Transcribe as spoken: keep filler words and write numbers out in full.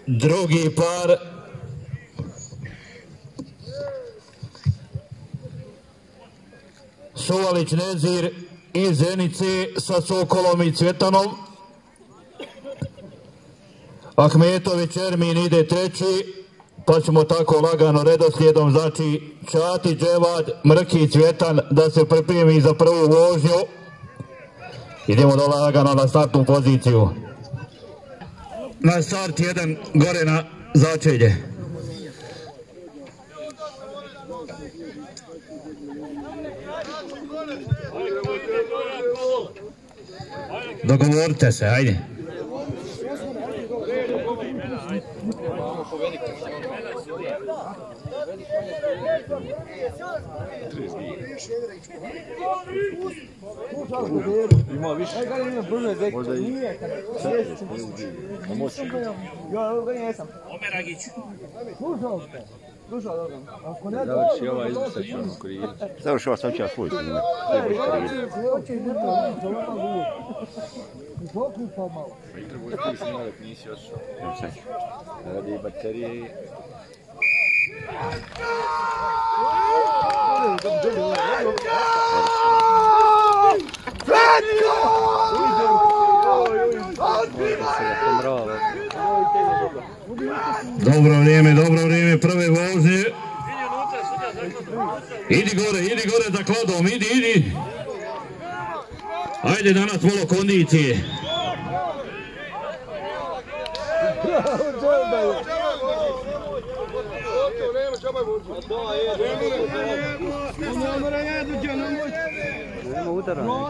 drugi par. Šuvalić Nezir iz Zenice sa Sokolom i Cvjetanom. Ahmetović Ermin ide treći, pa ćemo tako lagano redoslijedom, znači Čatić, Dževad, Mrkić, Cvjetan da se pripremi za prvu vožnju. Idemo do lagano na startnu poziciju. Na start jedan gore na začelje. Dogovorite se, ajde. Ima više. Možda i... Omeragić. Završi ova izvisa ću vam Korida. Završi ova sam će ja svoj. Treba uspjeti si imali, nisi otišao. Radi baterije i... Dobro vrijeme, dobro vrijeme, prve vožnje. Idi gore, idi gore za kladom, idi, idi. Ajde danas malo kondicije. Nema udara.